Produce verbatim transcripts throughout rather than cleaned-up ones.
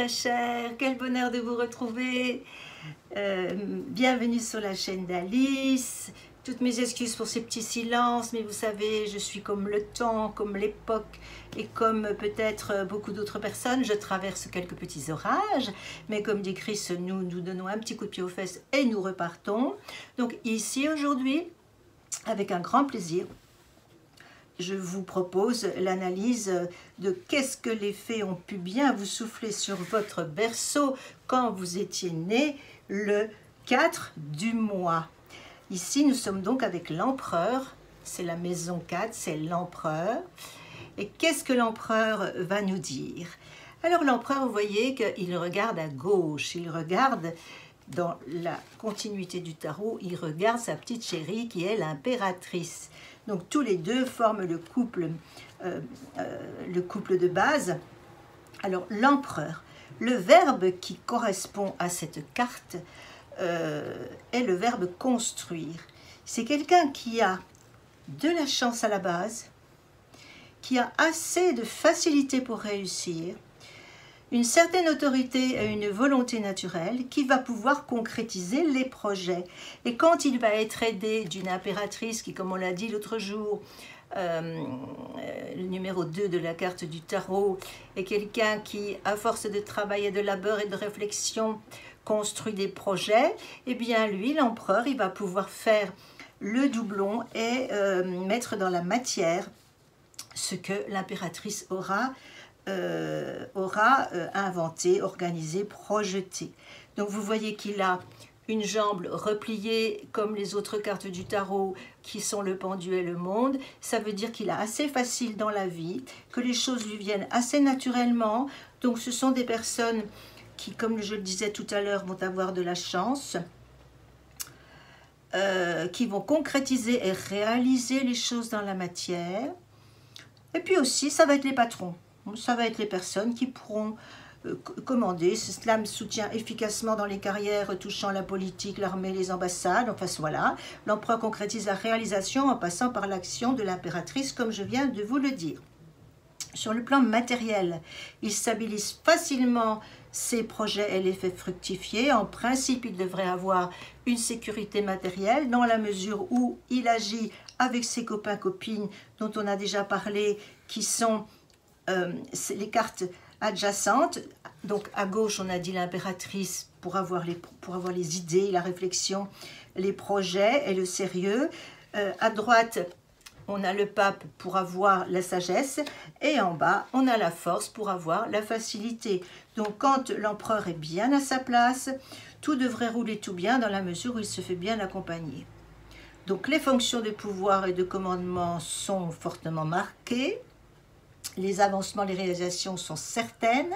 très chers, quel bonheur de vous retrouver. Euh, bienvenue sur la chaîne d'Alice. Toutes mes excuses pour ces petits silences, mais vous savez, je suis comme le temps, comme l'époque et comme peut-être beaucoup d'autres personnes. Je traverse quelques petits orages, mais comme dit Chris, nous nous donnons un petit coup de pied aux fesses et nous repartons. Donc ici aujourd'hui, avec un grand plaisir, je vous propose l'analyse de qu'est-ce que les fées ont pu bien vous souffler sur votre berceau quand vous étiez né le quatre du mois. Ici, nous sommes donc avec l'empereur, c'est la maison quatre, c'est l'empereur. Et qu'est-ce que l'empereur va nous dire? Alors l'empereur, vous voyez qu'il regarde à gauche, il regarde dans la continuité du tarot, il regarde sa petite chérie qui est l'impératrice. Donc tous les deux forment le couple, euh, euh, le couple de base. Alors l'empereur, le verbe qui correspond à cette carte euh, est le verbe construire. C'est quelqu'un qui a de la chance à la base, qui a assez de facilité pour réussir, une certaine autorité et une volonté naturelle qui va pouvoir concrétiser les projets. Et quand il va être aidé d'une impératrice qui, comme on l'a dit l'autre jour, euh, le numéro deux de la carte du tarot, est quelqu'un qui, à force de travail et de labeur et de réflexion, construit des projets, eh bien lui, l'empereur, il va pouvoir faire le doublon et euh, mettre dans la matière ce que l'impératrice aura Euh, aura euh, inventé, organisé, projeté. Donc vous voyez qu'il a une jambe repliée comme les autres cartes du tarot qui sont le pendu et le monde. Ça veut dire qu'il a assez facile dans la vie, que les choses lui viennent assez naturellement. Donc ce sont des personnes qui, comme je le disais tout à l'heure, vont avoir de la chance, euh, qui vont concrétiser et réaliser les choses dans la matière. Et puis aussi, ça va être les patrons. Ça va être les personnes qui pourront euh, commander. Cela me soutient efficacement dans les carrières touchant la politique, l'armée, les ambassades. Enfin voilà, l'empereur concrétise la réalisation en passant par l'action de l'impératrice, comme je viens de vous le dire. Sur le plan matériel, il stabilise facilement ses projets et les fait fructifier. En principe, il devrait avoir une sécurité matérielle dans la mesure où il agit avec ses copains-copines dont on a déjà parlé, qui sont Euh, les cartes adjacentes. Donc à gauche on a dit l'impératrice pour avoir les pour avoir les idées, la réflexion, les projets et le sérieux. Euh, à droite on a le pape pour avoir la sagesse et en bas on a la force pour avoir la facilité. Donc quand l'empereur est bien à sa place, tout devrait rouler tout bien dans la mesure où il se fait bien accompagner. Donc les fonctions de pouvoir et de commandement sont fortement marquées. Les avancements, les réalisations sont certaines,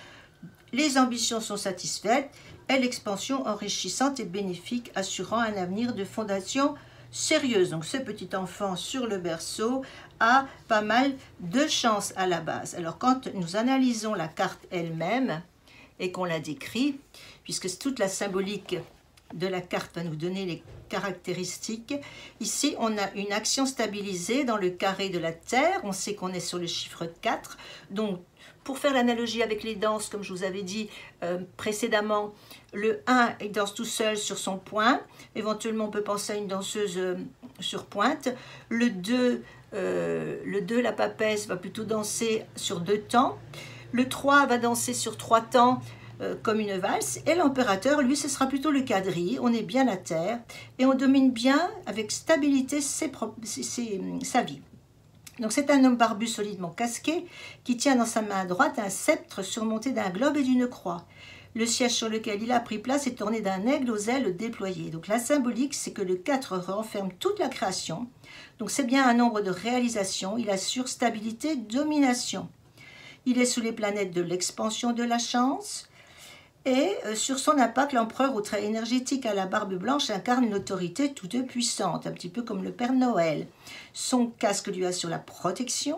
les ambitions sont satisfaites et l'expansion enrichissante et bénéfique, assurant un avenir de fondation sérieuse. Donc ce petit enfant sur le berceau a pas mal de chance à la base. Alors quand nous analysons la carte elle-même et qu'on la décrit, puisque toute la symbolique de la carte va nous donner les caractéristiques. Ici, on a une action stabilisée dans le carré de la Terre. On sait qu'on est sur le chiffre quatre. Donc, pour faire l'analogie avec les danses, comme je vous avais dit euh, précédemment, le un, il danse tout seul sur son point. Éventuellement, on peut penser à une danseuse euh, sur pointe. Le deux, euh, le deux, la papesse, va plutôt danser sur deux temps. Le trois va danser sur trois temps, comme une valse, et l'impérateur, lui, ce sera plutôt le quadrille. On est bien à terre et on domine bien avec stabilité ses ses, ses, sa vie. Donc c'est un homme barbu solidement casqué qui tient dans sa main droite un sceptre surmonté d'un globe et d'une croix. Le siège sur lequel il a pris place est orné d'un aigle aux ailes déployées. Donc la symbolique, c'est que le quatre renferme toute la création. Donc c'est bien un nombre de réalisations. Il assure stabilité, domination. Il est sous les planètes de l'expansion de la chance. Et sur son impact, l'empereur au trait énergétique à la barbe blanche incarne une autorité toute puissante, un petit peu comme le Père Noël. Son casque lui assure la protection.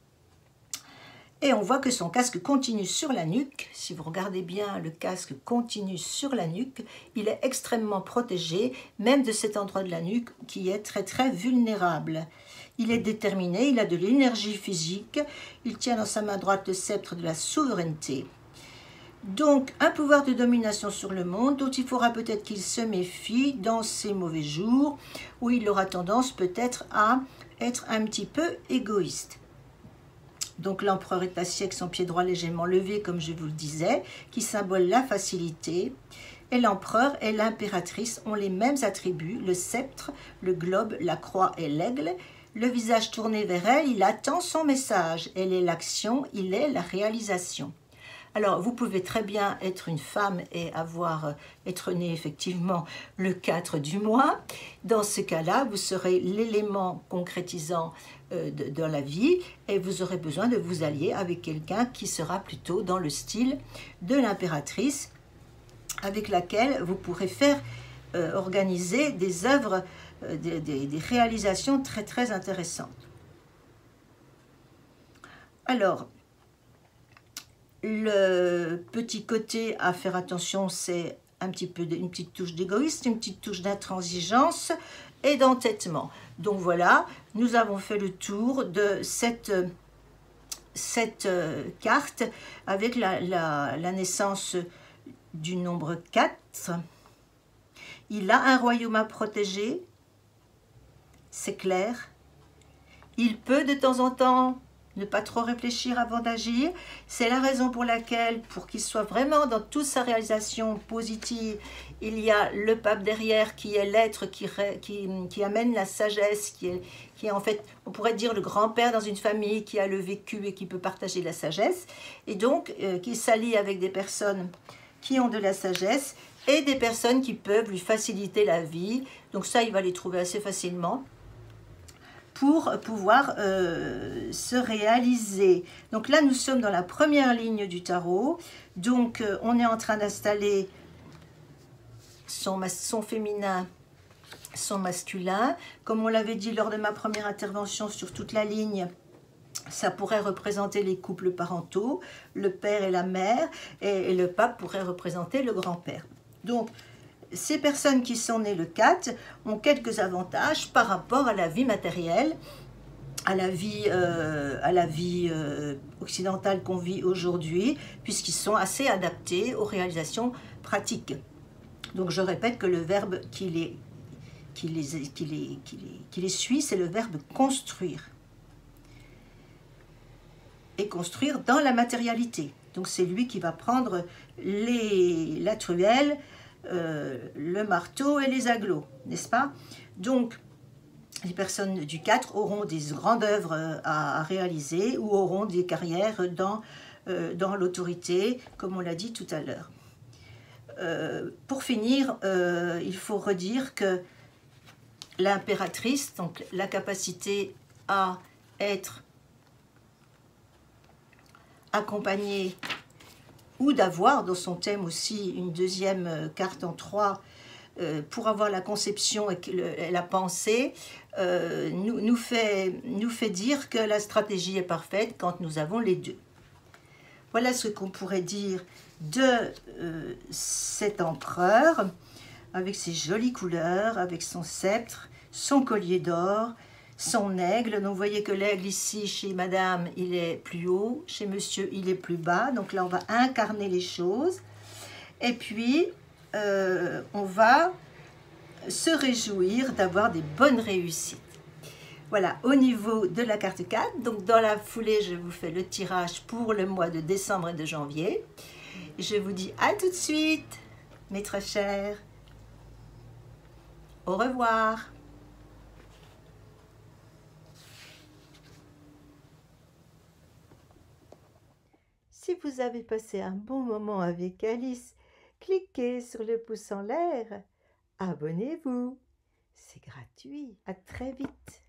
Et on voit que son casque continue sur la nuque. Si vous regardez bien, le casque continue sur la nuque. Il est extrêmement protégé, même de cet endroit de la nuque qui est très très vulnérable. Il est déterminé, il a de l'énergie physique. Il tient dans sa main droite le sceptre de la souveraineté. Donc, un pouvoir de domination sur le monde dont il faudra peut-être qu'il se méfie dans ses mauvais jours, où il aura tendance peut-être à être un petit peu égoïste. Donc l'empereur est assis avec son pied droit légèrement levé, comme je vous le disais, qui symbole la facilité. Et l'empereur et l'impératrice ont les mêmes attributs, le sceptre, le globe, la croix et l'aigle. Le visage tourné vers elle, il attend son message. Elle est l'action, il est la réalisation. Alors, vous pouvez très bien être une femme et avoir, être née effectivement le quatre du mois. Dans ce cas-là, vous serez l'élément concrétisant euh, de, de la vie et vous aurez besoin de vous allier avec quelqu'un qui sera plutôt dans le style de l'impératrice, avec laquelle vous pourrez faire euh, organiser des œuvres, euh, des, des, des réalisations très très intéressantes. Alors, le petit côté à faire attention, c'est un petit peu une petite touche d'égoïsme, une petite touche d'intransigeance et d'entêtement. Donc voilà, nous avons fait le tour de cette, cette carte avec la, la, la naissance du nombre quatre. Il a un royaume à protéger, c'est clair. Il peut de temps en temps ne pas trop réfléchir avant d'agir. C'est la raison pour laquelle, pour qu'il soit vraiment dans toute sa réalisation positive, il y a le pape derrière qui est l'être qui, qui, qui amène la sagesse, qui est, qui est en fait, on pourrait dire le grand-père dans une famille qui a le vécu et qui peut partager la sagesse, et donc euh, qui s'allie avec des personnes qui ont de la sagesse et des personnes qui peuvent lui faciliter la vie. Donc ça, il va les trouver assez facilement pour pouvoir euh, se réaliser. Donc là, nous sommes dans la première ligne du tarot. Donc, euh, on est en train d'installer son, son féminin, son masculin. Comme on l'avait dit lors de ma première intervention sur toute la ligne, ça pourrait représenter les couples parentaux, le père et la mère, et, et le pape pourrait représenter le grand-père. Donc, ces personnes qui sont nées le quatre ont quelques avantages par rapport à la vie matérielle, à la vie, euh, à la vie euh, occidentale qu'on vit aujourd'hui, puisqu'ils sont assez adaptés aux réalisations pratiques. Donc je répète que le verbe qui les, qui les, qui les, qui les, qui les suit, c'est le verbe construire. Et construire dans la matérialité. Donc c'est lui qui va prendre les, la truelle, Euh, le marteau et les agglos, n'est-ce pas? Donc, les personnes du quatre auront des grandes œuvres à, à réaliser ou auront des carrières dans, euh, dans l'autorité, comme on l'a dit tout à l'heure. Euh, pour finir, euh, il faut redire que l'impératrice, donc la capacité à être accompagnée ou d'avoir dans son thème aussi une deuxième carte en trois euh, pour avoir la conception et le, la pensée, euh, nous, nous, fait, nous fait dire que la stratégie est parfaite quand nous avons les deux. Voilà ce qu'on pourrait dire de euh, cet empereur, avec ses jolies couleurs, avec son sceptre, son collier d'or, son aigle. Donc vous voyez que l'aigle ici chez madame il est plus haut, chez monsieur il est plus bas, donc là on va incarner les choses et puis euh, on va se réjouir d'avoir des bonnes réussites. Voilà, au niveau de la carte quatre, donc dans la foulée je vous fais le tirage pour le mois de décembre et de janvier. Je vous dis à tout de suite mes très chers, au revoir. Si vous avez passé un bon moment avec Alice, cliquez sur le pouce en l'air. Abonnez-vous. C'est gratuit. À très vite.